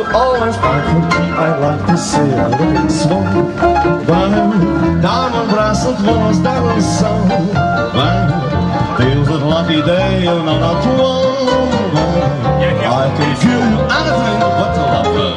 always fight for me. I like to see a little smoke. Diamond bracelet was diamond sun. Feels a lucky day, you know not one. I can give you anything but a lover.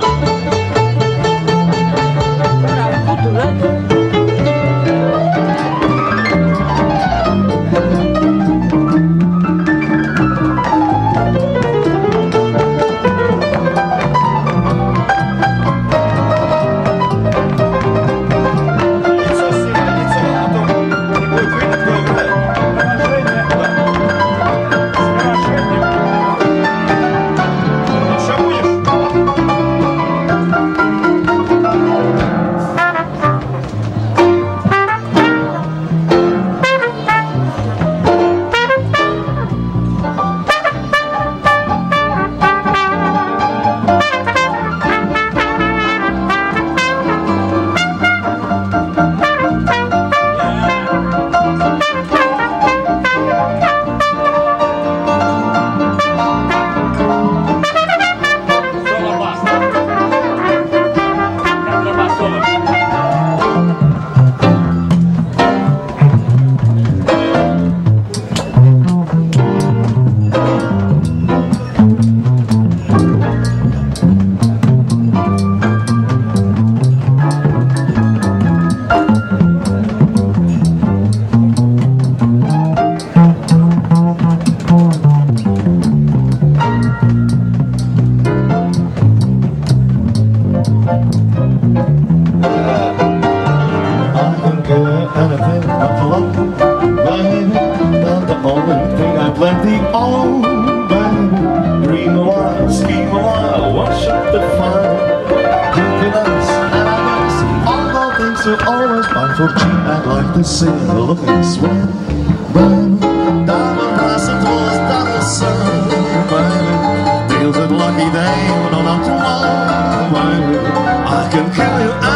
Anything but love, baby. That's the only thing I plenty of, baby. Dream a while, scheme a while, wash up the fire. Happiness and happiness, all the things you always buy for cheap. I'd like to see the looking swim, baby. Diamond bracelet was diamond sun, baby. Feels a lucky day, no not tomorrow, baby. I can kill you.